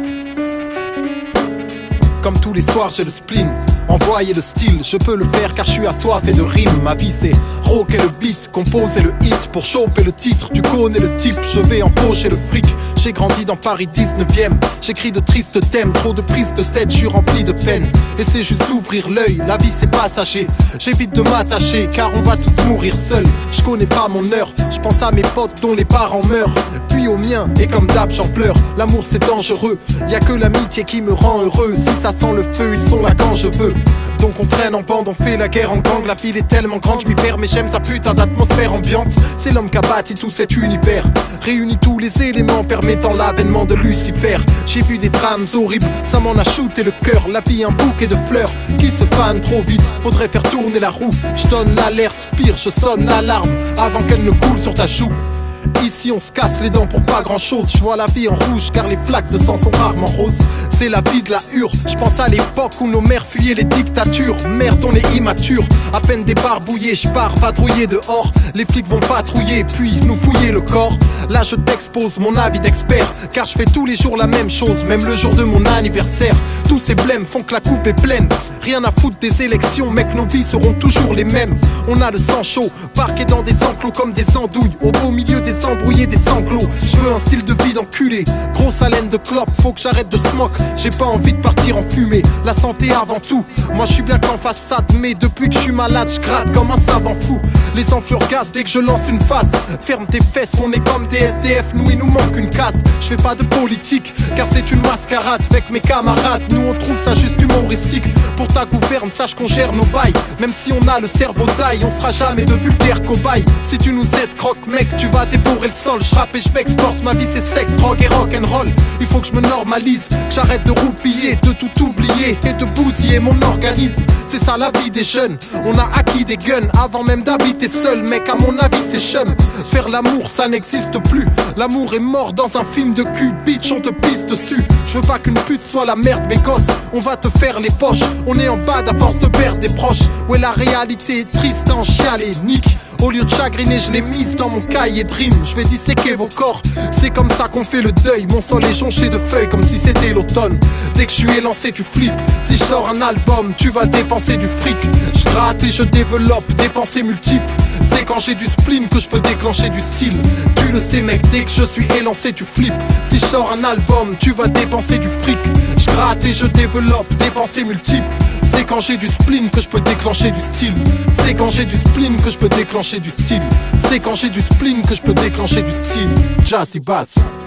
Comme tous les soirs j'ai le spleen, envoyer le style, je peux le faire car je suis assoiffé de rimes. Ma vie c'est rocker le beat, composer le hit pour choper le titre. Tu connais le type, je vais empocher le fric. J'ai grandi dans Paris 19e, j'écris de tristes thèmes, trop de prises de tête, je suis rempli de peine. Et c'est juste d'ouvrir l'œil, la vie c'est passager. J'évite de m'attacher car on va tous mourir seuls. Je connais pas mon heure, je pense à mes potes dont les parents meurent, puis aux miens, et comme d'hab j'en pleure. L'amour c'est dangereux, y a que l'amitié qui me rend heureux. Si ça sent le feu, ils sont là quand je veux. Donc on traîne en bande, on fait la guerre en gang. La ville est tellement grande, je m'y perds mais j'aime sa putain d'atmosphère ambiante. C'est l'homme qui a bâti tout cet univers, réunit tous les éléments permettant l'avènement de Lucifer. J'ai vu des drames horribles, ça m'en a shooté le cœur. La vie un bouquet de fleurs qui se fanent trop vite, faudrait faire tourner la roue. Je donne l'alerte, pire je sonne l'alarme avant qu'elle ne coule sur ta joue. Ici on se casse les dents pour pas grand chose. Je vois la vie en rouge car les flaques de sang sont rarement roses. C'est la vie de la hure, je pense à l'époque où nos mères fuyaient les dictatures. Merde on est immature, à peine débarbouillé, je pars vadrouiller dehors. Les flics vont patrouiller puis nous fouiller le corps. Là je t'expose mon avis d'expert, car je fais tous les jours la même chose, même le jour de mon anniversaire. Tous ces blèmes font que la coupe est pleine, rien à foutre des élections, mec nos vies seront toujours les mêmes. On a le sang chaud, parqué dans des enclos comme des andouilles, au beau milieu des embrouillés, des sanglots. Je veux un style de vie d'enculé, grosse haleine de clope, faut que j'arrête de smoke. J'ai pas envie de partir en fumée, la santé avant tout. Moi je suis bien qu'en façade, mais depuis que je suis malade, je gratte comme un savant fou. Les enflures gaz dès que je lance une phase. Ferme tes fesses, on est comme des SDF, nous il nous manque une case. Je fais pas de politique, car c'est une mascarade. Avec mes camarades, nous on trouve ça juste humoristique. Pour ta gouverne, sache qu'on gère nos bails. Même si on a le cerveau d'ail, on sera jamais de vulgaires cobayes. Si tu nous escroques mec, tu vas dévorer le sol. Je rappe et je m'exporte, ma vie c'est sexe, drogue et rock'n'roll. Il faut que je me normalise, que j'arrête de roupiller, de tout oublier et de bousiller mon organisme. C'est ça la vie des jeunes, on a acquis des guns avant même d'habiter seul. Mec à mon avis c'est chum, faire l'amour ça n'existe plus. L'amour est mort dans un film de cul, bitch on te pisse dessus. Je veux pas qu'une pute soit la merde mes gosses, on va te faire les poches. On est en bad à force de perdre des proches. Ouais la réalité est triste en chialer, nique. Au lieu de chagriner, je l'ai mise dans mon cahier de rime. Je vais disséquer vos corps, c'est comme ça qu'on fait le deuil. Mon sol est jonché de feuilles comme si c'était l'automne. Dès que je suis élancé, tu flippes. Si je sors un album, tu vas dépenser du fric. Je gratte et je développe des pensées multiples. C'est quand j'ai du spleen que je peux déclencher du style. Tu le sais mec, dès que je suis élancé, tu flippes. Si je sors un album, tu vas dépenser du fric. Je gratte et je développe des pensées multiples. C'est quand j'ai du spleen que je peux déclencher du style. C'est quand j'ai du spleen que je peux déclencher du style. C'est quand j'ai du spleen que je peux déclencher du style. Jazzy Bass.